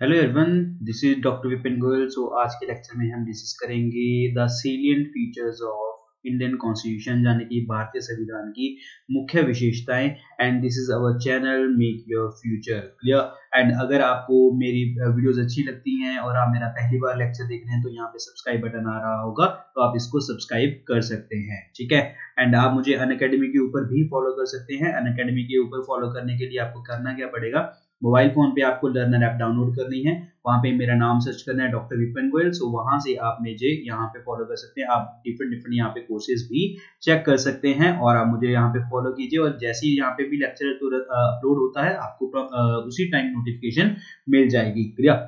Hello everyone, this is doctor Vipin Goyal. So आज के lecture में हम डिस्कस करेंगे the salient features of Indian constitution, यानी कि भारतीय संविधान की मुख्य विशेषताएं। And this is our channel make your future clear. And अगर आपको मेरी वीडियोस अच्छी लगती हैं और आप मेरा पहली बार लेक्चर देख रहे हैं तो यहाँ पे सब्सक्राइब बटन आ रहा होगा, तो आप इसको सब्सक्राइब कर सकते हैं, ठीक है। एंड आप मुझे अनअकैडमी के ऊपर भी फॉलो कर सकते हैं। अनअकैडमी के ऊपर फॉलो करने के लिए आपको करना क्या पड़ेगा, मोबाइल फोन पे आपको लर्नर ऐप डाउनलोड करनी है, वहां पे मेरा नाम सर्च करना है डॉक्टर विपिन गोयल। सो वहां से आप मुझे यहाँ पे फॉलो कर सकते हैं। आप डिफरेंट यहाँ पे कोर्सेज भी चेक कर सकते हैं और आप मुझे यहाँ पे फॉलो कीजिए। और जैसे ही यहाँ पे भी लेक्चर तुरंत अपलोड होता है आपको उसी टाइम नोटिफिकेशन मिल जाएगी, क्लियर।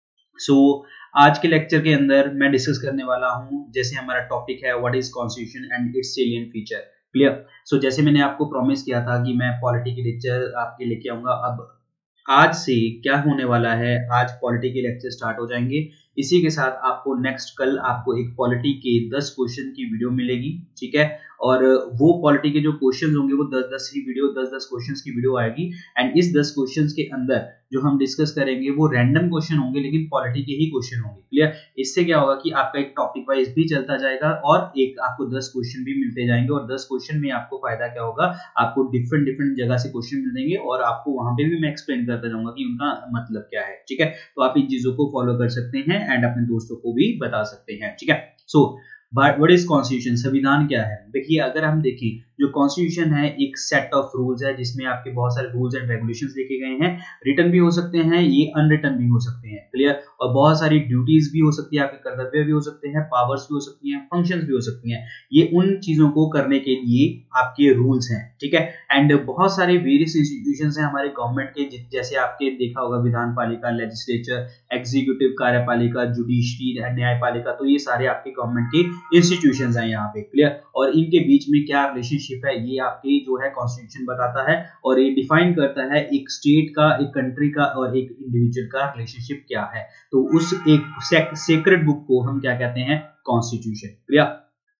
सो आज के लेक्चर के अंदर मैं डिस्कस करने वाला हूँ, जैसे हमारा टॉपिक है what is constitution and its salient feature, clear. So जैसे मैंने आपको प्रॉमिस किया था कि मैं पॉलिटी के लेक्चर आपके लेके आऊंगा, अब आज से क्या होने वाला है, आज पॉलिटी के लेक्चर स्टार्ट हो जाएंगे। इसी के साथ आपको नेक्स्ट कल आपको एक पॉलिटी के 10 क्वेश्चन की वीडियो मिलेगी, ठीक है। और वो पॉलिटी के जो क्वेश्चंस होंगे वो 10-10 की वीडियो 10-10 क्वेश्चंस की वीडियो आएगी। एंड इस 10 क्वेश्चंस के अंदर जो हम डिस्कस करेंगे वो रैंडम क्वेश्चन होंगे, लेकिन पॉलिटी के ही क्वेश्चन होंगे, क्लियर। इससे क्या होगा कि आपका एक टॉपिक वाइज भी चलता जाएगा और एक आपको 10 क्वेश्चन भी मिलते जाएंगे। और 10 क्वेश्चन में आपको फायदा क्या होगा, आपको डिफरेंट जगह से क्वेश्चन मिलेंगे और आपको वहां पे भी मैं एक्सप्लेन करता जाऊंगा कि उनका मतलब क्या है, ठीक है। तो आप इन चीजों को फॉलो कर सकते हैं एंड अपने दोस्तों को भी बता सकते हैं, ठीक है। सो व्हाट इज कॉन्स्टिट्यूशन, संविधान क्या है। देखिए, अगर हम देखें जो कॉन्स्टिट्यूशन है एक सेट ऑफ रूल्स है जिसमें आपके बहुत सारे रूल्स एंड रेगुलेशंस लिखे गए हैं। रिटन भी हो सकते हैं, ये अनरिटन भी हो सकते हैं, क्लियर। और बहुत सारी ड्यूटीज भी हो सकती है, आपके कर्तव्य भी हो सकते हैं, पावर्स भी हो सकती हैं, फंक्शंस भी हो सकती हैं। ये उन चीजों को करने के लिए आपके रूल्स हैं, ठीक है। एंड बहुत सारे वेरियस इंस्टीट्यूशंस हैं हमारे गवर्नमेंट के, जैसे आपके देखा होगा विधान पालिका, लेजिस्लेचर, एग्जीक्यूटिव कार्यपालिका, जुडिशरी, न्यायपालिका। तो ये सारे आपके गवर्नमेंट के इंस्टीट्यूशंस हैं यहाँ पे, क्लियर। और इनके बीच में क्या रिलेशनशिप है ये आपकी जो है कॉन्स्टिट्यूशन बताता है और ये डिफाइन करता है एक स्टेट का, एक कंट्री का और एक इंडिविजुअल का रिलेशनशिप क्या है। तो उस एक सेक्रेड बुक को हम क्या कहते हैं, कॉन्स्टिट्यूशन, क्लियर।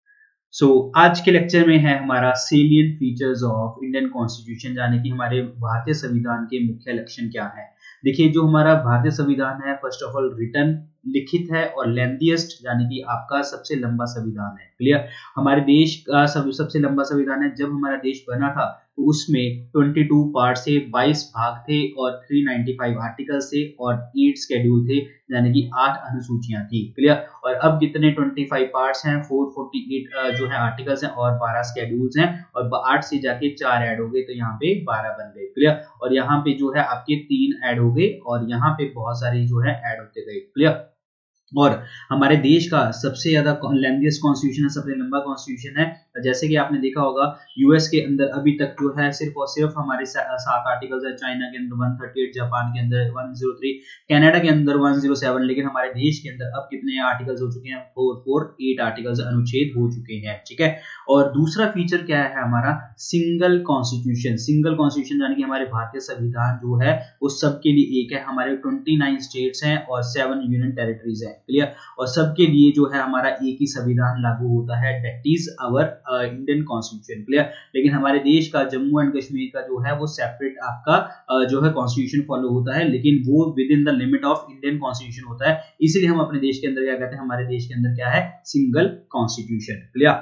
सो आज के लेक्चर में है हमारा salient features of Indian constitution, यानी कि हमारे भारतीय संविधान के मुख्य लक्षण क्या है। देखिए, जो हमारा भारतीय संविधान है फर्स्ट ऑफ ऑल रिटन, लिखित है और लेंथीएस्ट, यानी कि आपका सबसे लंबा संविधान है, क्लियर। हमारे देश का सबसे लंबा संविधान है। जब हमारा देश बना था तो उसमें 22 पार्ट से 22 भाग थे और 395 आर्टिकल्स थे और 8 शेड्यूल थे, यानी कि 8 अनुसूचियां थी, क्लियर। और अब कितने 25 पार्ट्स हैं, 448 जो है आर्टिकल्स हैं और 12 शेड्यूल्स हैं और 8 से जाके 4 ऐड हो गए तो यहाँ पे 12 बन गए, क्लियर। और यहाँ पे जो है आपके 3 ऐड हो गए और यहाँ पे बहुत सारी जो है ऐड होते गए, क्लियर। और हमारे देश का सबसे ज्यादा लेंथीएस्ट कॉन्स्टिट्यूशन है, सबसे लंबा कॉन्स्टिट्यूशन है। जैसे कि आपने देखा होगा यूएस के अंदर अभी तक जो है सिर्फ और सिर्फ हमारे 7 आर्टिकल्स है, चाइना के अंदर 138, जापान के अंदर 103, कनाडा के अंदर 107, लेकिन हमारे देश के अंदर अब कितने आर्टिकल्स हो चुके हैं, 448 आर्टिकल्स अनुच्छेद हो चुके हैं, ठीक है। और दूसरा फीचर क्या है हमारा, सिंगल कॉन्स्टिट्यूशन। सिंगल कॉन्स्टिट्यूशन यानी कि हमारे भारतीय संविधान जो है वो सबके लिए एक है। हमारे 29 स्टेट्स हैं और 7 यूनियन टेरिटरीज हैं, क्लियर। और सबके लिए जो है हमारा एक ही संविधान लागू होता है, that is our Indian constitution, clear. लेकिन हमारे देश का जम्मू एंड कश्मीर का जो है वो सेपरेट आपका जो है कॉन्स्टिट्यूशन फॉलो होता है, लेकिन वो within the limit of Indian constitution होता है। इसलिए हम अपने देश के अंदर क्या कहते हैं, हमारे देश के अंदर क्या है, सिंगल कॉन्स्टिट्यूशन, क्लियर।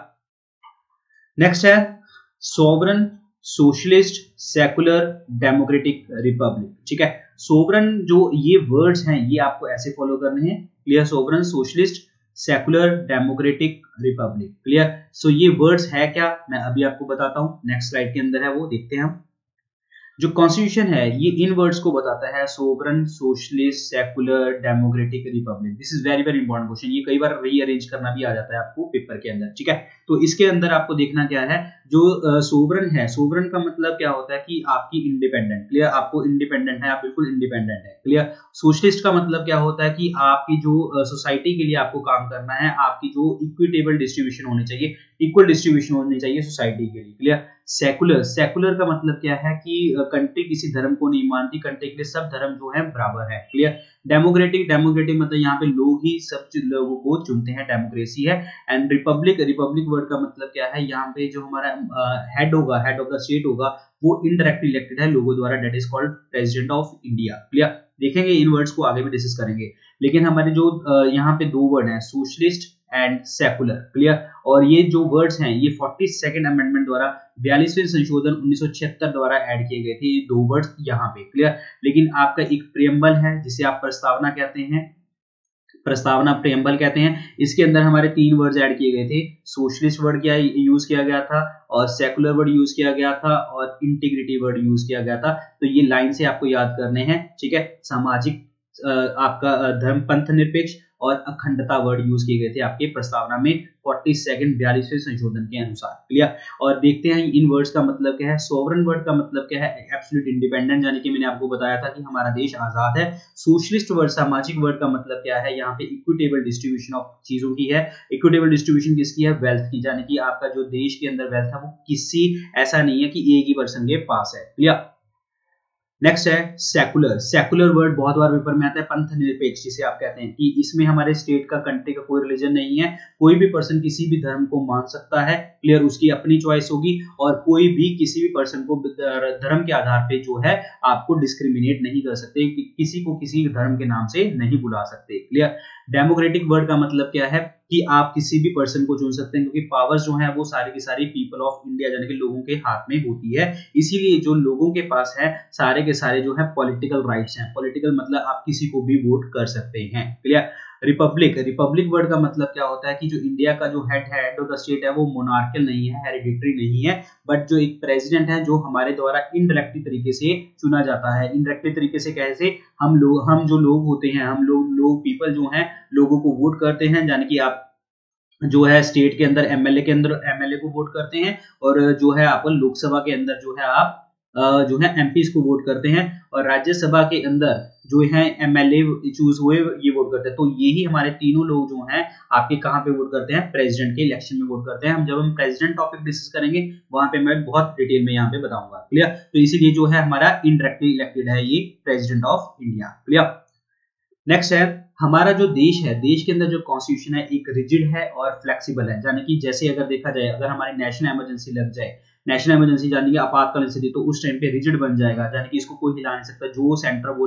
नेक्स्ट है sovereign, socialist, secular, democratic, republic, ठीक है। सोवरन जो ये वर्ड्स हैं ये आपको ऐसे फॉलो करने हैं, clear. Sovereign, socialist, secular, democratic, republic, clear. So ये वर्ड्स है क्या, मैं अभी आपको बताता हूं, नेक्स्ट स्लाइड के अंदर है वो, देखते हैं हम। जो कॉन्स्टिट्यूशन है ये इन वर्ड्स को बताता है, sovereign, socialist, secular, democratic, republic. This is very very important question, ये कई बार रीअरेंज करना भी आ जाता है आपको पेपर के अंदर, ठीक है। तो इसके अंदर आपको देखना क्या है, जो सोवरन है, सोवरन का मतलब क्या होता है कि आपकी इंडिपेंडेंट, क्लियर। आपको इंडिपेंडेंट है, आप बिल्कुल इंडिपेंडेंट है, क्लियर। सोशलिस्ट का मतलब क्या होता है कि आपकी जो सोसाइटी के लिए आपको काम करना है, आपकी जो इक्विटेबल डिस्ट्रीब्यूशन होनी चाहिए, इक्वल डिस्ट्रीब्यूशन होनी चाहिए सोसाइटी के लिए, क्लियर। सेकुलर, सेकुलर का मतलब क्या है कि कंट्री किसी धर्म को नहीं मानती, कंट्री के लिए सब धर्म जो है बराबर है, क्लियर। डेमोक्रेटिक, डेमोक्रेटिक मतलब यहाँ पे लोग ही सब लोगों को चुनते हैं, डेमोक्रेसी है। एंड रिपब्लिक, रिपब्लिक वर्ड का मतलब क्या है, यहाँ पे जो हमारा हेड होगा, हेड ऑफ द स्टेट होगा, वो इनडायरेक्टली इलेक्टेड है लोगों द्वारा, that is called president of India, clear. देखेंगे इन वर्ड्स को आगे भी डिस्कस करेंगे। लेकिन हमारे जो यहाँ पे दो वर्ड हैं सोशलिस्ट एंड सेकुलर, क्लियर, और ये जो वर्ड्स हैं ये 42nd अमेंडमेंट द्वारा 42वें संशोधन 1976 द्वारा ऐड किए गए थे, ये दो वर्ड्स यहाँ पे, क्लियर। लेकिन आपका एक प्रियम्बल है जिसे आप प्रस्तावना कहते हैं, प्रस्तावना प्रियम्बल कहते हैं, इसके अंदर हमारे तीन वर्ड्स ऐड किए गए थे। सोशलिस्ट वर्ड क्या यूज किया गया था, और सेकुलर वर्ड यूज किया गया था, और इंटीग्रिटी वर्ड यूज किया गया था। तो ये लाइन से आपको याद करने हैं, ठीक है। सामाजिक आपका धर्म पंथ निरपेक्ष और अखंडता वर्ड यूज किए गए थे आपके प्रस्तावना में 42वें संशोधन के अनुसार, क्लियर। और देखते हैं इन वर्ड्स का मतलब क्या है। सोवरेन वर्ड का मतलब क्या है, एब्सोल्यूट इंडिपेंडेंट, यानी कि मैंने आपको बताया था कि हमारा देश आजाद है। सोशलिस्ट वर्ड सामाजिक वर्ड का मतलब क्या है, यहाँ पे इक्विटेबल डिस्ट्रीब्यूशन ऑफ चीजों की है। इक्विटेबल डिस्ट्रीब्यूशन किसकी है, वेल्थ की, यानी कि आपका जो देश के अंदर वेल्थ है वो किसी ऐसा नहीं है कि एक ही पर्सन के पास है, क्लियर। नेक्स्ट है सेकुलर। सेकुलर वर्ड बहुत बार पेपर में आता है, पंथ निरपेक्ष जिसे आप कहते हैं, कि इसमें हमारे स्टेट का कंट्री का कोई रिलीजन नहीं है, कोई भी पर्सन किसी भी धर्म को मान सकता है, क्लियर, उसकी अपनी चॉइस होगी, और कोई भी किसी भी पर्सन को धर्म के आधार पे जो है आपको डिस्क्रिमिनेट नहीं कर सकते, किसी को किसी धर्म के नाम से नहीं बुला सकते, क्लियर। डेमोक्रेटिक वर्ड का मतलब क्या है कि आप किसी भी पर्सन को चुन सकते हैं, क्योंकि पावर्स जो है वो सारी की सारी पीपल ऑफ इंडिया यानी कि लोगों के हाथ में होती है। इसीलिए जो लोगों के पास है सारे के सारे जो है पॉलिटिकल राइट्स हैं। पॉलिटिकल मतलब आप किसी को भी वोट कर सकते हैं, क्लियर। रिपब्लिक, रिपब्लिक वर्ड का मतलब क्या होता है कि जो इंडिया का जो हेड ऑफ द स्टेट है वो मोनार्कियल नहीं है, हेरिडिटरी नहीं है, बट जो एक प्रेसिडेंट है जो हमारे द्वारा इनडायरेक्टली तरीके से चुना जाता है। इनडायरेक्टली तरीके से कैसे, हम जो लोग होते हैं, हम लोग पीपल जो हैं लोगों को वोट करते हैं, यानी कि आप जो है स्टेट के अंदर एमएलए के अंदर एमएलए को वोट करते हैं, और जो है आप लोकसभा के अंदर जो है आप जो है एमपीज को वोट करते हैं, और राज्यसभा के अंदर जो है एमएलए चूज हुए ये वोट करते हैं। तो यही हमारे तीनों लोग जो हैं आपके कहाँ पे वोट करते हैं, प्रेसिडेंट के इलेक्शन में वोट करते हैं। हम जब हम प्रेसिडेंट टॉपिक डिस्कस करेंगे वहां पे मैं बहुत डिटेल में यहाँ पे बताऊंगा, क्लियर। तो इसीलिए जो है हमारा इनडायरेक्टली इलेक्टेड है ये president of India, clear. Next है हमारा जो देश है, देश के अंदर जो कॉन्स्टिट्यूशन है एक रिजिड है और फ्लेक्सिबल है, यानी कि जैसे अगर देखा जाए अगर हमारी नेशनल इमरजेंसी लग जाए, नेशनल इमरजेंसी यानी कि आपातकालीन स्थिति, तो उस टाइम पे रिजिड बन जाएगा, यानी कि इसको कोई हिला नहीं सकता, जो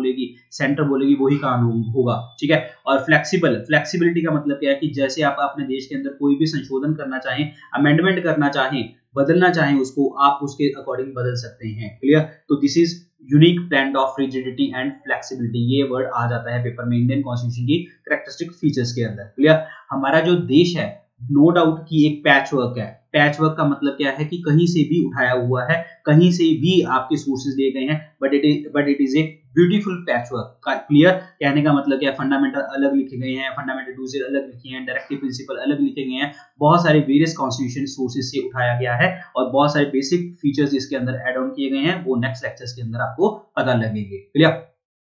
सेंटर बोलेगी वही कानून होगा, ठीक है। और फ्लेक्सिबल, फ्लेक्सिबिलिटी का मतलब क्या है कि जैसे आप अपने देश के अंदर कोई भी संशोधन करना चाहें, अमेंडमेंट करना चाहें, बदलना चाहें उसको, आप उसके अकॉर्डिंग बदल सकते हैं, क्लियर। तो this is unique blend of rigidity and flexibility, ये वर्ड आ जाता है पेपर में इंडियन कॉन्स्टिट्यूशन की कैरेक्टरिस्टिक फीचर्स के अंदर, क्लियर। हमारा जो देश है नो डाउट कि एक पैच वर्क है। पैच वर्क का मतलब क्या है कि कहीं से भी उठाया हुआ है, कहीं से भी आपके सोर्सेज दिए गए हैं, but it is a beautiful patch work, clear. कहने का मतलब क्या है, फंडामेंटल अलग लिखे गए हैं, फंडामेंटल यूसेज अलग लिखे हैं, डायरेक्टिव प्रिंसिपल अलग लिखे गए हैं, बहुत सारे वेरियस कॉन्स्टिट्यूशन सोर्सेज से उठाया गया है, और बहुत सारे बेसिक फीचर्स इसके अंदर एड ऑन किए गए हैं, वो नेक्स्ट लेक्चर्स के अंदर आपको पता लगेंगे, clear.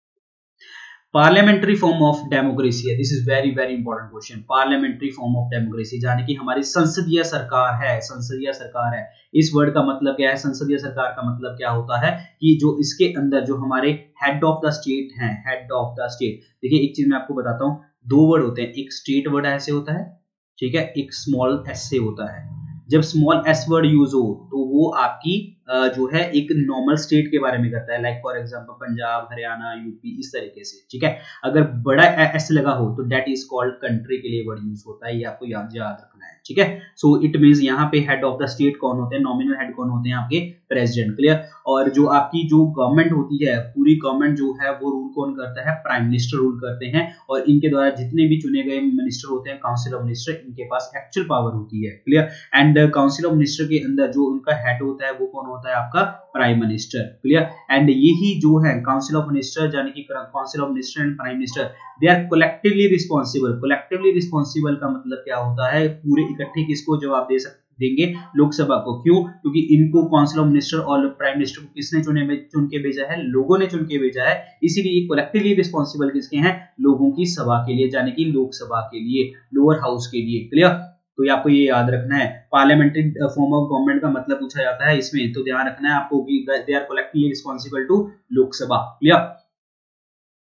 Parliamentary form of democracy है, this is very very important question. Parliamentary form of democracy यानी कि हमारी संसदीय सरकार है, संसदीय सरकार है। इस वर्ड का मतलब क्या है, संसदीय सरकार का मतलब क्या होता है कि जो इसके अंदर जो हमारे हेड ऑफ द स्टेट हैं, हेड ऑफ द स्टेट, देखिए एक चीज मैं आपको बताता हूँ, दो वर्ड होते हैं, एक स्टेट वर्ड ऐसे होता है, ठीक है, एक स्मॉल एस से होता है। जब स्मॉल एस वर्ड यूज हो तो वो आपकी जो है एक नॉर्मल स्टेट के बारे में करता है, like for example Punjab, Haryana, UP, इस तरीके से, ठीक है। अगर बड़ा एस लगा हो तो दैट इज कॉल्ड कंट्री के लिए वर्ड यूज होता है, ये आपको याद रखना है, ठीक है। सो इट मींस यहाँ पे हेड ऑफ द स्टेट कौन होते हैं, नॉमिनल हेड कौन होते हैं, आपके प्रेसिडेंट, क्लियर। और जो आपकी जो गवर्नमेंट होती है, पूरी गवर्नमेंट जो है वो रूल कौन करता है, प्राइम मिनिस्टर रूल करते हैं, और इनके द्वारा जितने भी चुने गए मिनिस्टर होते हैं, काउंसिल ऑफ मिनिस्टर, इनके पास एक्चुअल पावर होती है, clear. And council of minister के अंदर जो उनका हेड होता है वो कौन होता है, आपका प्राइम मिनिस्टर, क्लियर। एंड यही जो है काउंसिल ऑफ मिनिस्टर यानी कि council of minister and prime minister, they are collectively responsible. Collectively responsible का मतलब क्या होता है, पूरे इकट्ठे किसको जवाब देंगे, लोकसभा को। क्यों, क्योंकि इनको काउंसिल ऑफ मिनिस्टर और प्राइम मिनिस्टर को किसने चुन के भेजा है, लोगों ने चुन के भेजा है, इसीलिए कलेक्टिवली रिस्पॉन्सिबल किसके हैं, लोगों की सभा के लिए, यानी कि लोकसभा के लिए, लोअर हाउस के लिए, क्लियर। तो आपको ये याद रखना है, पार्लियामेंट्री फॉर्म ऑफ गवर्नमेंट का मतलब पूछा जाता है इसमें, तो ध्यान रखना है आपको कि they are collectively responsible to Lok Sabha, clear.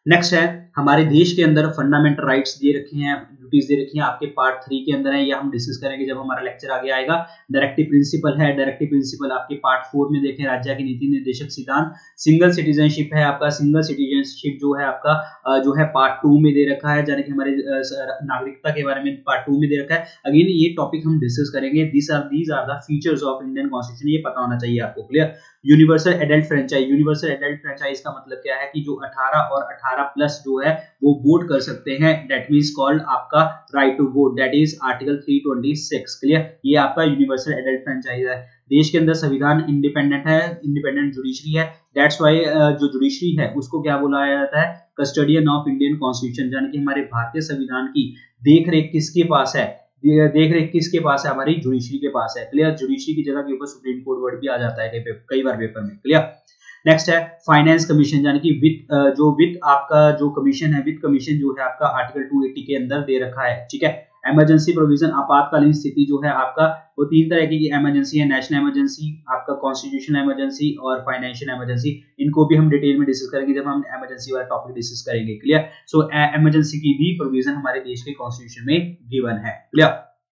Next है हमारे देश के अंदर फंडामेंटल राइट्स दे रखे हैं, ड्यूटीज दे रखी हैं, आपके पार्ट 3 के अंदर है, ये हम डिस्कस करेंगे जब हमारा लेक्चर आगे आएगा। डायरेक्टिव प्रिंसिपल है, डायरेक्टिव प्रिंसिपल आपके पार्ट 4 में देखें, राज्य की नीति निर्देशक सिद्धांत। सिंगल सिटीजनशिप है आपका, सिंगल सिटीजनशिप जो है आपका जो है पार्ट 2 में दे रखा है, यानी कि हमारे नागरिकता के बारे में पार्ट 2 में दे रखा है। अगेन ये टॉपिक हम डिस्कस करेंगे। These are the features of Indian constitution, ये पता होना चाहिए आपको। Clear. Universal adult franchise, universal adult franchise का मतलब क्या है कि जो 18 और 18 प्लस जो है वो वोट कर सकते हैं, दैट मींस कॉल्ड आपका right to vote, that is article 326। Clear. ये आपका यूनिवर्सल एडल्ट फ्रेंचाइज है। देश के अंदर संविधान इंडिपेंडेंट है, इंडिपेंडेंट जुडिशरी है, दैट्स वाई जो जुडिशरी है उसको क्या बुलाया जाता है, कस्टोडियन ऑफ इंडियन कॉन्स्टिट्यूशन, यानी कि हमारे भारतीय संविधान की देखरेख किसके पास है, देखरेख किसके पास है, हमारी जुडिशरी के पास है। क्लियर। जुडिशरी की जगह के ऊपर सुप्रीम कोर्ट वर्ड भी आ जाता है कई बार पेपर में। क्लियर। नेक्स्ट है फाइनेंस कमीशन, यानी कि वित्त आपका जो कमीशन है, वित्त कमीशन जो है आपका आर्टिकल 280 के अंदर दे रखा है। ठीक है। इमरजेंसी प्रोविजन, आपातकालीन स्थिति जो है आपका वो 3 तरह की इमरजेंसी है, नेशनल इमरजेंसी, आपका कॉन्स्टिट्यूशनल इमरजेंसी और फाइनेंशियल इमरजेंसी। इनको भी हम डिटेल में डिस्कस करेंगे जब हम इमरजेंसी वाला टॉपिक डिस्कस करेंगे। क्लियर। सो इमरजेंसी की भी प्रोविजन हमारे देश के कॉन्स्टिट्यूशन में गिवन है। क्लियर।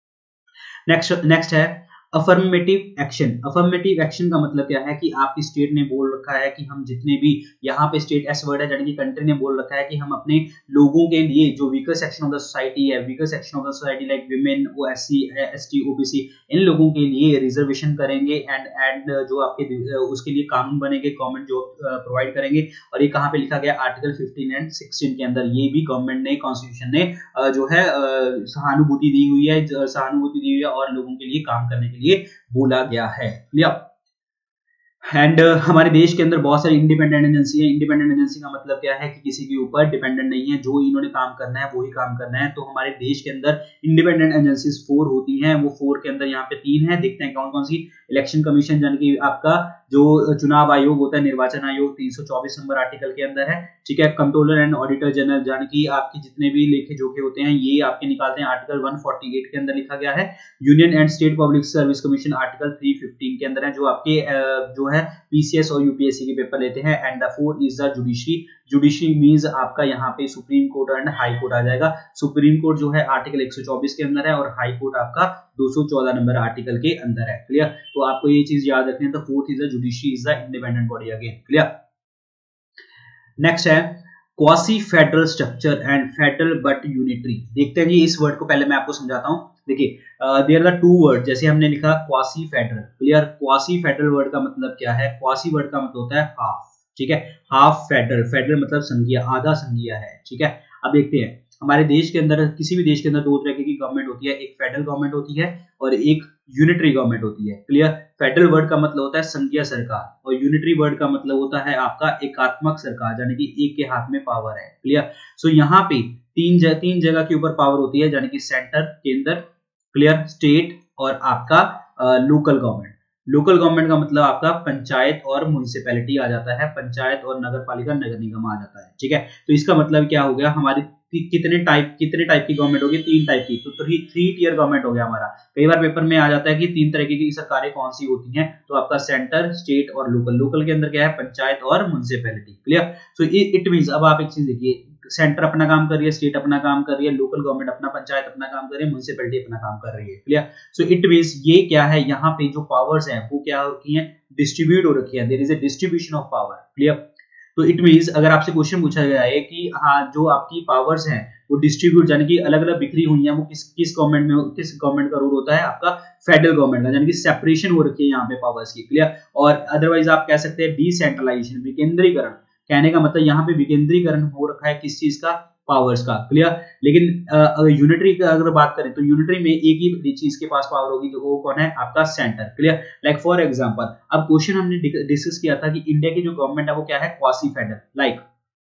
नेक्स्ट है अफर्मेटिव एक्शन। अफर्मेटिव एक्शन का मतलब क्या है कि आपकी स्टेट ने बोल रखा है कि हम जितने भी यहाँ पे स्टेट एस वर्ड है, यानी कि कंट्री ने बोल रखा है कि हम अपने लोगों के लिए जो weaker section of the society है, weaker section of the society like women, OSC, ST, OBC, इन लोगों के लिए रिजर्वेशन करेंगे एंड जो आपके उसके लिए कानून बनेंगे, गवर्नमेंट जॉब प्रोवाइड करेंगे। और ये कहाँ पे लिखा गया, आर्टिकल 15 एंड 16 के अंदर। ये भी गवर्नमेंट ने, कॉन्स्टिट्यूशन ने जो है सहानुभूति दी हुई है और लोगों के लिए काम करने के लिए बोला गया है। क्लियर। एंड हमारे देश के अंदर बहुत सारी इंडिपेंडेंट एजेंसी है। इंडिपेंडेंट एजेंसी का मतलब क्या है कि किसी के ऊपर डिपेंडेंट नहीं है, जो इन्होंने काम करना है वही काम करना है। तो हमारे देश के अंदर इंडिपेंडेंट एजेंसीज 4 होती हैं, वो 4 के अंदर यहाँ पे 3 है, देखते हैं कौन कौन सी। इलेक्शन कमीशन, यानी कि आपका जो चुनाव आयोग होता है, निर्वाचन आयोग 324 नंबर आर्टिकल के अंदर है। ठीक है। कंट्रोलर एंड ऑडिटर जनरल, यानी कि आपकी जितने भी लेखे जोखे होते हैं ये आपके निकालते हैं, आर्टिकल 148 के अंदर लिखा गया है। Union and state public service commission article 315 के अंदर है, जो आपके जो है पीसीएस और यूपीएससी के पेपर लेते हैं। And the 4 is the judiciary. Judiciary means आपका यहाँ पे supreme court and high court आ जाएगा। सुप्रीम कोर्ट जो है आर्टिकल 124 के अंदर है और हाई कोर्ट आपका 214 नंबर आर्टिकल के अंदर है। क्लियर। तो आपको ये चीज याद रखनी है। तो 4th is the judiciary is the independent body again. Clear. Next है quasi federal structure and federal but unitary. देखते हैं जी, इस वर्ड को पहले मैं आपको समझाता हूं। देखिए देयर आर 2 वर्ड, जैसे हमने लिखा quasi federal. Clear. Quasi federal word का मतलब क्या है, क्वासी वर्ड का मतलब होता है हाफ। ठीक है। हाफ फेडरल, फेडरल मतलब संघीय, आधा संघीय है। ठीक है। अब देखते हैं हमारे देश के अंदर, किसी भी देश के अंदर 2 तरह की गवर्नमेंट होती है, एक फेडरल गवर्नमेंट होती है और एक यूनिटरी गवर्नमेंट होती है। क्लियर। फेडरल वर्ड का मतलब होता है संघीय सरकार और यूनिटरी वर्ड का मतलब होता है आपका एकात्मक सरकार, यानी कि एक के हाथ में पावर है। क्लियर। सो यहाँ पे तीन जगह के ऊपर पावर होती है, यानी कि सेंटर, केंद्र, क्लियर, स्टेट और आपका लोकल गवर्नमेंट। लोकल गवर्नमेंट का मतलब आपका पंचायत और म्युनिसिपैलिटी आ जाता है, पंचायत और नगर पालिका, नगर निगम आ जाता है। ठीक है। तो इसका मतलब क्या हो गया, हमारी कितने टाइप की गवर्नमेंट होगी, 3 टाइप की। तो 3 टियर गवर्नमेंट हो गया हमारा। कई बार पेपर में आ जाता है कि 3 तरह की सरकारें कौन सी होती हैं, तो आपका सेंटर, स्टेट और लोकल। लोकल के अंदर क्या है, पंचायत और municipality. Clear. So it means, अब आप एक चीज देखिए, सेंटर अपना काम कर रही है, स्टेट अपना काम कर रही है, लोकल गवर्नमेंट अपना, पंचायत अपना काम कर रही है, म्युनिसिपैलिटी अपना काम कर रही है। क्लियर। सो इट मींस ये क्या है, यहाँ पे जो पावर्स हैं वो क्या होती हैं, डिस्ट्रीब्यूट हो रखी है। There is a distribution of power. Clear. तो इट मींस अगर आपसे क्वेश्चन पूछा गया है कि हाँ जो आपकी पावर्स हैं वो डिस्ट्रीब्यूट, यानी कि अलग अलग बिखरी हुई हैं, वो किस गवर्नमेंट में, किस गवर्नमेंट का रोल होता है, आपका फेडरल गवर्नमेंट का, यानी कि सेपरेशन हो रखी है यहाँ पे पावर्स की। क्लियर। और अदरवाइज आप कह सकते हैं डिसेंट्रलाइजेशन, विकेंद्रीकरण। कहने का मतलब यहाँ पे विकेंद्रीकरण हो रखा है किस चीज का, पावर्स का। क्लियर। लेकिन अगर यूनिटरी का अगर बात करें तो यूनिटरी में एक ही चीज के पास पावर होगी, जो वो कौन है, आपका centre. Clear. Like for example, अब क्वेश्चन हमने डिस्कस किया था कि इंडिया की जो गवर्नमेंट है वो क्या है, क्वासी फेडरल। लाइक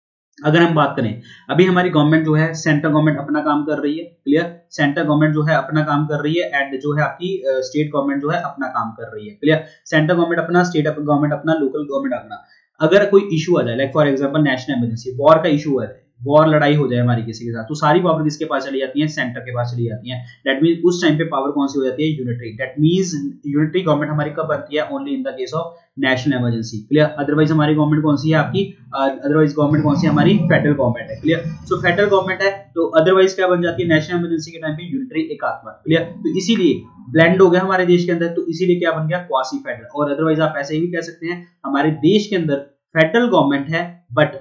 अगर हम बात करें, अभी हमारी गवर्नमेंट जो है, सेंट्रल गवर्नमेंट अपना काम कर रही है। क्लियर। सेंट्रल गवर्नमेंट जो है अपना काम कर रही है एंड जो है आपकी स्टेट गवर्नमेंट जो है अपना काम कर रही है। क्लियर। सेंट्रल गवर्नमेंट अपना, स्टेट गवर्नमेंट अपना, लोकल गवर्नमेंट अपना। अगर कोई इशू आ जाए, like for example national emergency, war का इशू है, वॉर लड़ाई हो जाए हमारी किसी के साथ, तो सारी पावर किसके पास चली जाती है, सेंटर के पास चली जाती है। दैट मींस उस टाइम पे पावर कौन सी हो जाती है, unitary. That means unitary government हमारी कब बनती है, only in the case of national emergency, clear. Otherwise हमारी गवर्नमेंट कौन सी है आपकी, अदरवाइज गवर्नमेंट कौन सी है हमारी, फेडरल गवर्नमेंट है, क्लियर। सो फेडरल गवर्नमेंट है तो अदरवाइज क्या बन जाती है, नेशनल इमरजेंसी के टाइम पे यूनिटरी एकात्मक, क्लियर। तो इसीलिए ब्लेंड हो गया हमारे देश के अंदर, तो इसीलिए क्या बन गया, क्वासी फेडरल। और अदरवाइज आप ऐसे भी कह सकते हैं हमारे देश के अंदर फेडरल गवर्नमेंट है but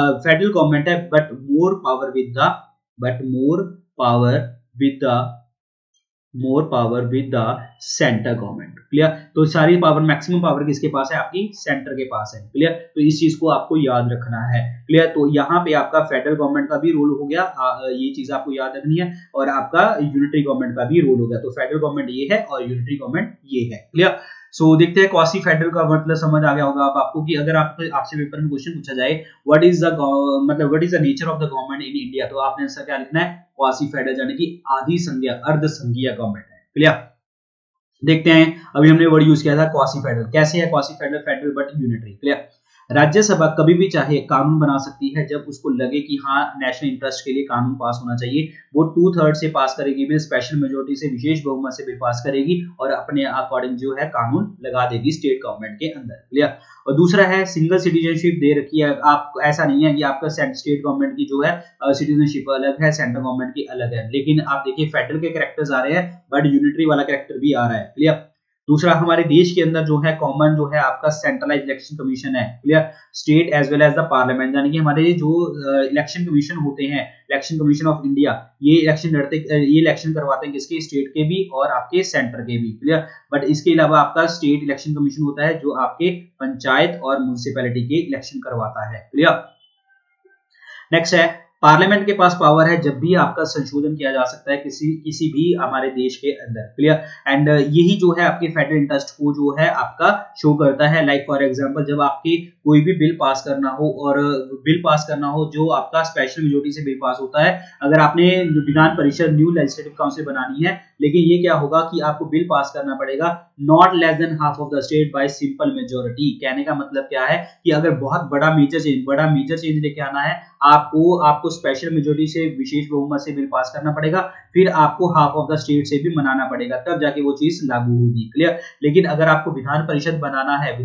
more power with the centre government, clear. तो सारी पावर, मैक्सिमम पावर किसके पास है, आपकी सेंटर के पास है, क्लियर। तो इस चीज को आपको याद रखना है, क्लियर। तो यहाँ पे आपका फेडरल गवर्नमेंट का भी रोल हो गया, ये चीज आपको याद रखनी है, और आपका यूनिटरी गवर्नमेंट का भी रोल हो गया। तो फेडरल गवर्नमेंट ये है और यूनिटरी गवर्नमेंट ये है, क्लियर। सो देखते हैं क्वासी फेडरल का मतलब समझ आ गया होगा अब आपको, कि अगर आपसे पेपर में क्वेश्चन पूछा जाए what is the nature of the government in India, तो आपने आंसर क्या लिखना है, क्वासी फेडरल, यानी कि आधी संघीय, अर्ध संघीय गवर्नमेंट है, क्लियर। देखते हैं, अभी हमने वर्ड यूज किया था क्वासी फेडरल, कैसे है quasi federal, federal but unitary, clear. Rajya Sabha कभी भी चाहे कानून बना सकती है जब उसको लगे कि हाँ नेशनल इंटरेस्ट के लिए कानून पास होना चाहिए, वो 2/3 से पास करेगी, फिर स्पेशल मेजोरिटी से, विशेष बहुमत से बिल पास करेगी और अपने अकॉर्डिंग जो है कानून लगा देगी स्टेट गवर्नमेंट के अंदर, क्लियर। और दूसरा है सिंगल सिटीजनशिप दे रखी है, आप ऐसा नहीं है कि आपका स्टेट गवर्नमेंट की जो है सिटीजनशिप अलग है, सेंट्रल गवर्नमेंट की अलग है, लेकिन आप देखिए फेडरल के कैरेक्टर्स आ रहे हैं बट यूनिटरी वाला कैरेक्टर भी आ रहा है, क्लियर। दूसरा हमारे देश के अंदर जो है कॉमन जो है आपका सेंट्रलाइज इलेक्शन कमीशन है, clear, state as well as the parliament, यानी कि हमारे जो इलेक्शन कमीशन होते हैं, इलेक्शन कमीशन ऑफ इंडिया, ये इलेक्शन करवाते हैं किसके, स्टेट के भी और आपके सेंटर के भी, क्लियर। बट इसके अलावा आपका स्टेट इलेक्शन कमीशन होता है जो आपके पंचायत और म्युनिसिपैलिटी के इलेक्शन करवाता है, क्लियर। नेक्स्ट है पार्लियामेंट के पास पावर है जब भी आपका संशोधन किया जा सकता है किसी भी हमारे देश के अंदर, क्लियर। एंड यही जो है आपके फेडरल इंटरेस्ट को जो है आपका शो करता है। लाइक फॉर एग्जांपल जब आपकी कोई भी बिल पास करना हो, और बिल पास करना हो जो आपका स्पेशल मेजोरिटी से बिल पास होता है, अगर आपने Vidhan Parishad new legislative council बनानी है, लेकिन ये क्या होगा कि आपको बिल पास करना पड़ेगा not less than half of the state by simple majority. कहने का मतलब क्या है कि अगर बहुत बड़ा मेजर चेंज लेके आना है, आपको स्पेशल मेजोरिटी से, विशेष बहुमत से बिल पास करना पड़ेगा, फिर आपको हाफ ऑफ द स्टेट से भी मनाना पड़ेगा, तब जाके वो चीज लागू होगी, क्लियर। लेकिन अगर आपको विधान परिषद बनाना है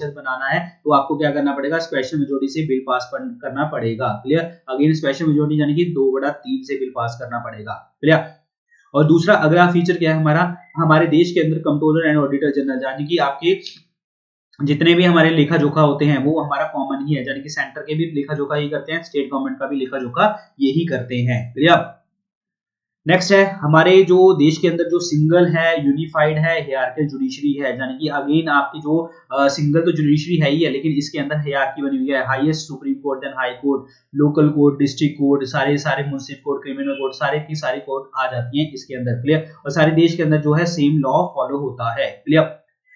तो आपको क्या करना पड़ेगा, स्पेशल मेजोरिटी से बिल पास करना पड़ेगा, क्लियर। अगेन स्पेशल मेजोरिटी यानी कि 2/3 से बिल पास करना पड़ेगा, क्लियर। और दूसरा अगला फीचर क्या है हमारे देश के अंदर कंट्रोलर एंड ऑडिटर जनरल, यानी कि आपके जितने भी हमारे लेखा जोखा होते हैं वो हमारा कॉमन ही है, यानी कि सेंटर के भी लेखा जोखा यही करते हैं, स्टेट गवर्नमेंट का भी लेखा जोखा यही करते हैं, क्लियर। नेक्स्ट है हमारे जो देश के अंदर जो सिंगल है, यूनिफाइड है, हियरार्किकल जुडिशरी है, यानी कि अगेन आपकी जो सिंगल तो जुडिशरी है ही है, लेकिन इसके अंदर हियरार्की बनी हुई है, highest supreme court, then high court, local court, district court, सारे म्युनिसिपल कोर्ट, क्रिमिनल कोर्ट, सारे की सारी कोर्ट आ जाती हैं इसके अंदर, क्लियर। और सारे देश के अंदर जो है सेम लॉ फॉलो होता है, क्लियर।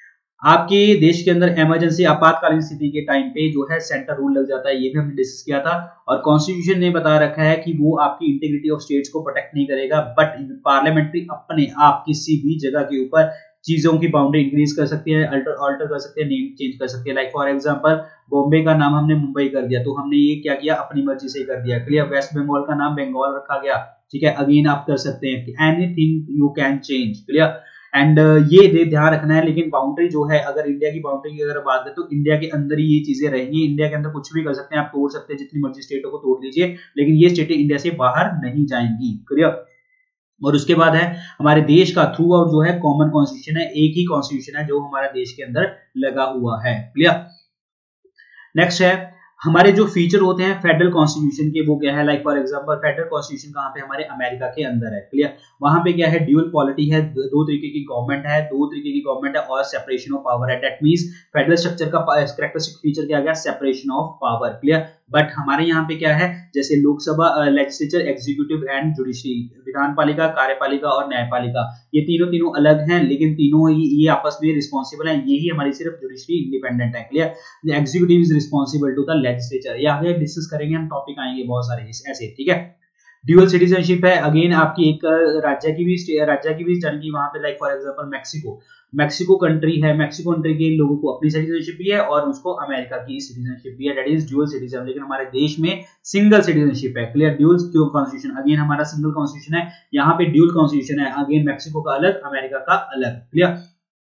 आपके देश के अंदर इमरजेंसी आपातकालीन स्थिति के टाइम पे जो है सेंटर रूल लग जाता है, ये भी हमने डिस्कस किया था। और कॉन्स्टिट्यूशन ने बता रखा है कि वो आपकी इंटीग्रिटी ऑफ स्टेट्स को प्रोटेक्ट नहीं करेगा, बट पार्लियामेंट्री अपने आप किसी भी जगह के ऊपर चीजों की बाउंड्री इंक्रीज कर सकती है, अल्टर कर सकती है, नेम चेंज कर सकती है। लाइक फॉर एग्जांपल बॉम्बे का नाम हमने मुंबई कर दिया, तो हमने ये क्या किया, अपनी मर्जी से कर दिया, क्लियर। वेस्ट बंगाल का नाम बंगाल रखा गया, ठीक है, अगेन आप कर सकते हैं, anything you can change, clear. And ये ध्यान रखना है, लेकिन बाउंड्री जो है, अगर इंडिया की बाउंड्री की अगर बात करें तो इंडिया के अंदर ही ये चीजें रहेंगी, इंडिया के अंदर कुछ भी कर सकते हैं, आप तोड़ सकते हैं, जितनी मर्जी स्टेटों को तोड़ लीजिए, लेकिन ये स्टेटें इंडिया से बाहर नहीं जाएंगी, क्लियर। और उसके बाद है हमारे देश का थ्रू आउट जो है कॉमन कॉन्स्टिट्यूशन है, एक ही कॉन्स्टिट्यूशन है जो हमारे देश के अंदर लगा हुआ है, क्लियर। नेक्स्ट है हमारे जो फीचर होते हैं फेडरल कॉन्स्टिट्यूशन के, वो क्या है, like for example federal constitution कहां पे, हमारे अमेरिका के अंदर है, क्लियर। वहां पे क्या है, ड्यूअल पॉलिटी है, दो तरीके की गवर्नमेंट है और सेपरेशन ऑफ पावर है। दैट मींस फेडरल स्ट्रक्चर का कैरेक्टरिस्टिक फीचर क्या गया, separation of power, clear. But हमारे यहाँ पे क्या है, जैसे Lok Sabha, legislature, executive and judiciary, विधानपालिका, कार्यपालिका और न्यायपालिका, ये तीनों अलग हैं, लेकिन तीनों ही ये आपस में रिस्पॉन्सिबल हैं, यही हमारी सिर्फ जुडिशरी इंडिपेंडेंट है, clear. Executive is responsible to the legislature, ये आगे डिस्कस करेंगे हम, टॉपिक आएंगे बहुत सारे ऐसे, ठीक है। ड्यूअल सिटीजनशिप है, अगेन आपकी एक राज्य की भी यानी कि वहां पे like for example Mexico country है, मैक्सिको कंट्री के लोगों को अपनी सिटीजनशिप भी है और उसको अमेरिका की सिटीजनशिप भी है, दैट इज ड्यूअल सिटीजन। लेकिन हमारे देश में सिंगल सिटीजनशिप है, क्लियर। ड्यूअल कॉन्स्टिट्यूशन, अगेन हमारा सिंगल कॉन्स्टिट्यूशन है, यहाँ पे ड्यूअल कॉन्स्टिट्यूशन है, अगेन मैक्सिको का अलग, अमेरिका का अलग, क्लियर।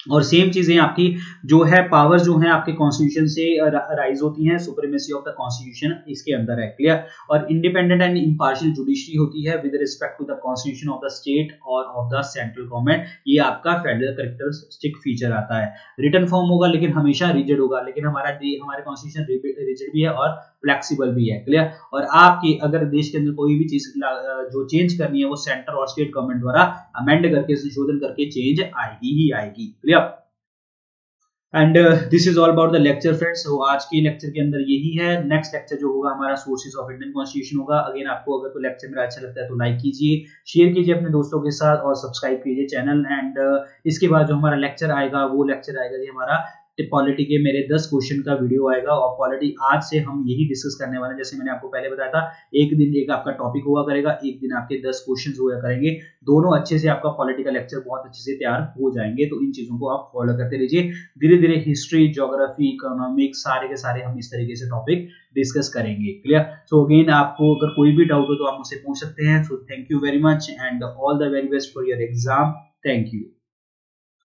और सेम चीजें आपकी जो है पावर्स जो है आपके कॉन्स्टिट्यूशन से राइज होती हैं, सुप्रीमेसी ऑफ द कॉन्स्टिट्यूशन इसके अंदर है, क्लियर। और इंडिपेंडेंट एंड इम्पार्शियल जुडिशरी होती है with respect to the constitution of the state और ऑफ द सेंट्रल गवर्नमेंट, ये आपका फेडरल कैरेक्टरिस्टिक फीचर आता है। रिटन फॉर्म होगा लेकिन हमेशा रिजिड होगा, लेकिन हमारे कॉन्स्टिट्यूशन रिजिड भी है और फ्लेक्सिबल भी है, क्लियर। और आपकी अगर देश के अंदर कोई भी चीज जो चेंज करनी है वो सेंटर और स्टेट गवर्नमेंट द्वारा अमेंड करके संशोधन करके चेंज आएगी ही आएगी, clear. And this is all about the lecture friends. तो आज के लेक्चर के अंदर यही है। नेक्स्ट लेक्चर जो होगा हमारा सोर्सेज ऑफ इंडियन कॉन्स्टिट्यूशन होगा। अगेन आपको अगर कोई लेक्चर मेरा अच्छा लगता है तो लाइक कीजिए, शेयर कीजिए अपने दोस्तों के साथ और सब्सक्राइब कीजिए चैनल। एंड इसके बाद जो हमारा लेक्चर आएगा वो लेक्चर आएगा जी हमारा पॉलिटी के मेरे 10 क्वेश्चन का वीडियो आएगा। और पॉलिटी आज से हम यही डिस्कस करने वाले हैं, जैसे मैंने आपको पहले बताया था, एक दिन एक आपका टॉपिक हुआ करेगा, एक दिन आपके 10 क्वेश्चन हुआ करेंगे। दोनों अच्छे से आपका पॉलिटिकल लेक्चर बहुत अच्छे से तैयार हो जाएंगे। तो इन चीजों को आप फॉलो करते रहिए। धीरे धीरे हिस्ट्री, ज्योग्राफी, इकोनॉमिक्स सारे के सारे हम इस तरीके से टॉपिक डिस्कस करेंगे, क्लियर। सो अगेन आपको अगर कोई भी डाउट हो तो आप मुझसे पूछ सकते हैं। So thank you very much and all the very best for your exam. Thank you.